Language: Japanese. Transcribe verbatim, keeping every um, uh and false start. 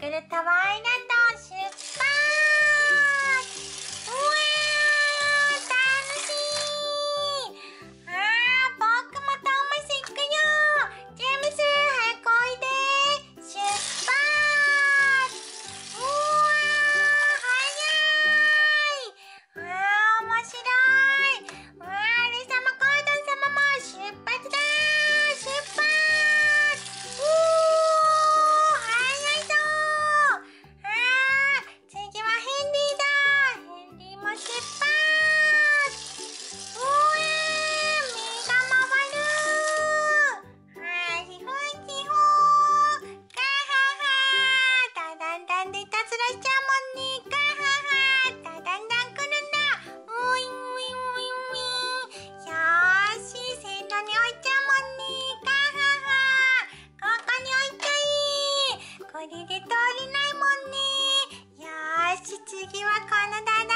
クルトワイランド出発。うわー、楽しい。あー、僕もトーマス行くよ。ジェームス、早くおいで。出発。うわー、早い。あー、面白い。うわー、アリ様、コードン様も出発だー。出発。うー、早いぞー。あー、次はヘンリーだ。ヘンリーも出発。うえー、目が回る。あー、ひふんひふん。ガハハー。だだんだんでいたずらしちゃうもんね。ガハハー。だだんだん来るんだ。ウィンウィンウィンウィン。よーし、線路に置いちゃうもんね。ガハハー。ここに置いちゃえ。これで通れないもんね。よーし、次はこのだだ